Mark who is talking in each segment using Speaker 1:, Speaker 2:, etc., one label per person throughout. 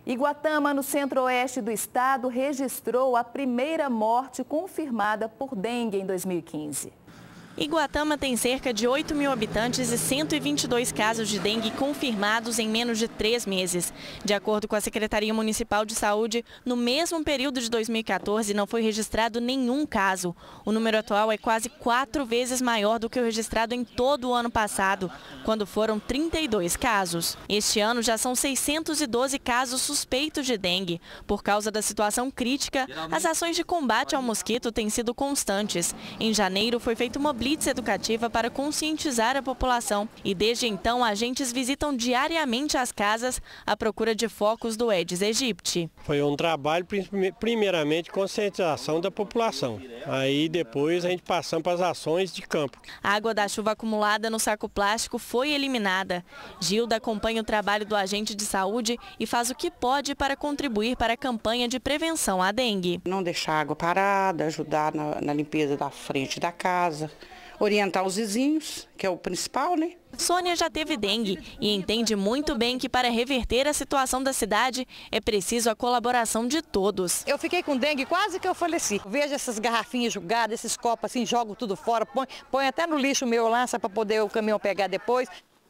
Speaker 1: Iguatama, no centro-oeste do estado, registrou a primeira morte confirmada por dengue em 2015.
Speaker 2: Iguatama tem cerca de 8 mil habitantes e 122 casos de dengue confirmados em menos de 3 meses. De acordo com a Secretaria Municipal de Saúde, no mesmo período de 2014 não foi registrado nenhum caso. O número atual é quase 4 vezes maior do que o registrado em todo o ano passado, quando foram 32 casos. Este ano já são 612 casos suspeitos de dengue. Por causa da situação crítica, as ações de combate ao mosquito têm sido constantes. Em janeiro foi feita uma blitz educativa para conscientizar a população e desde então agentes visitam diariamente as casas à procura de focos do Aedes aegypti.
Speaker 3: Foi um trabalho primeiramente de conscientização da população, aí depois a gente passamos para as ações de campo.
Speaker 2: A água da chuva acumulada no saco plástico foi eliminada. Gilda acompanha o trabalho do agente de saúde e faz o que pode para contribuir para a campanha de prevenção à dengue.
Speaker 4: Não deixar a água parada, ajudar na limpeza da frente da casa. Orientar os vizinhos, que é o principal, né?
Speaker 2: Sônia já teve dengue e entende muito bem que para reverter a situação da cidade é preciso a colaboração de todos.
Speaker 5: Eu fiquei com dengue, quase que eu faleci. Vejo essas garrafinhas jogadas, esses copos assim, jogo tudo fora, põe até no lixo meu lá, para poder o caminhão pegar depois.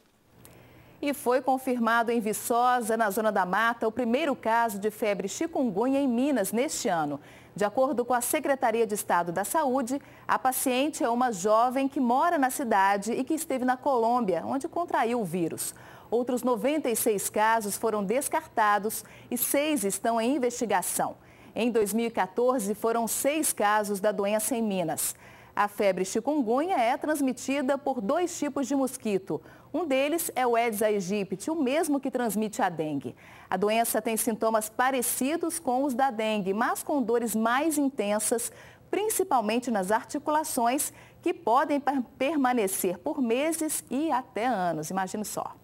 Speaker 1: E foi confirmado em Viçosa, na Zona da Mata, o primeiro caso de febre chikungunya em Minas neste ano. De acordo com a Secretaria de Estado da Saúde, a paciente é uma jovem que mora na cidade e que esteve na Colômbia, onde contraiu o vírus. Outros 96 casos foram descartados e 6 estão em investigação. Em 2014, foram 6 casos da doença em Minas. A febre chikungunya é transmitida por 2 tipos de mosquito. Um deles é o Aedes aegypti, o mesmo que transmite a dengue. A doença tem sintomas parecidos com os da dengue, mas com dores mais intensas, principalmente nas articulações, que podem permanecer por meses e até anos. Imagine só.